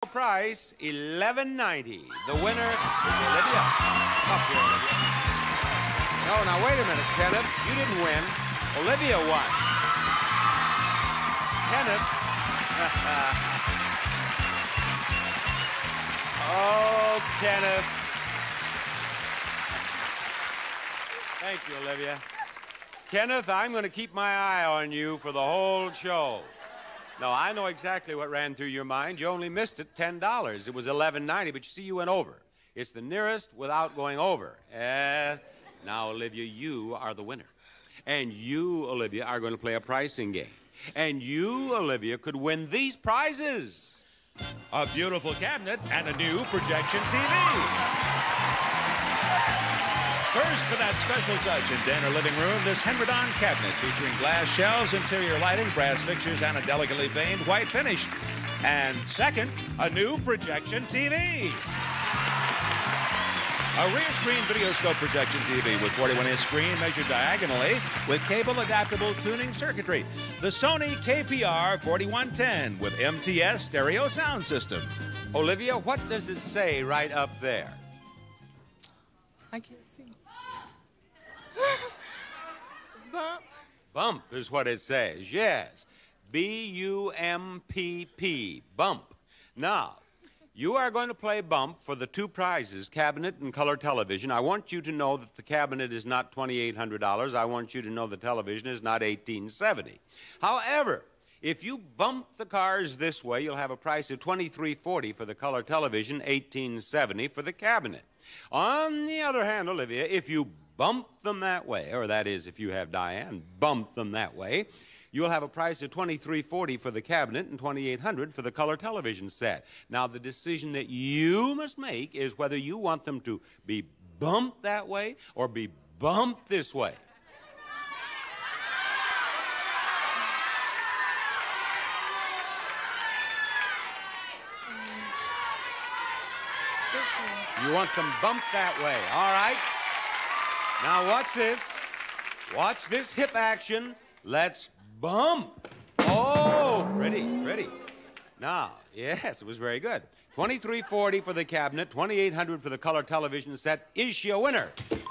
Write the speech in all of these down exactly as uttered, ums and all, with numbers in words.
price, eleven ninety. The winner is Olivia. Up here, Olivia. No, now wait a minute, Kenneth. You didn't win. Olivia won. Kenneth. Oh, Kenneth. Thank you, Olivia. Kenneth, I'm going to keep my eye on you for the whole show. No, I know exactly what ran through your mind. You only missed it ten dollars. It was eleven ninety, but you see, you went over. It's the nearest without going over. Uh, now, Olivia, you are the winner. And you, Olivia, are going to play a pricing game. And you, Olivia, could win these prizes. A beautiful cabinet and a new projection T V. First, for that special touch in den or living room, this Henredon cabinet featuring glass shelves, interior lighting, brass fixtures, and a delicately veined white finish. And second, a new projection T V. A rear screen videoscope projection T V with forty-one inch screen measured diagonally with cable adaptable tuning circuitry. The Sony K P R forty-one ten with M T S stereo sound system. Olivia, what does it say right up there? I can't see. Bump. Bump is what it says, yes. B U M P P, bump. Now, you are going to play bump for the two prizes, cabinet and color television. I want you to know that the cabinet is not twenty-eight hundred dollars. I want you to know the television is not eighteen seventy. However, if you bump the cars this way, you'll have a price of twenty-three forty for the color television, eighteen seventy for the cabinet. On the other hand, Olivia, if you bump them that way, or that is, if you have Diane bump them that way, you'll have a price of twenty-three forty for the cabinet and twenty-eight hundred for the color television set. Now, the decision that you must make is whether you want them to be bumped that way or be bumped this way. You want them bumped that way, all right? Now watch this. Watch this hip action. Let's bump. Oh, pretty, pretty. Now, yes, it was very good. twenty-three forty for the cabinet, twenty-eight hundred for the color television set. Is she a winner?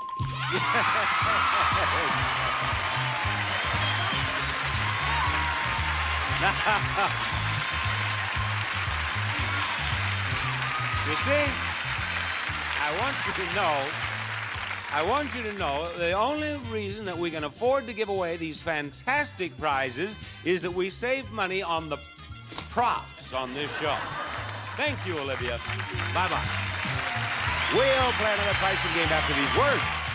You see, I want you to know, I want you to know the only reason that we can afford to give away these fantastic prizes is that we save money on the props on this show. Thank you, Olivia. Bye-bye. We'll play another pricing game after these words.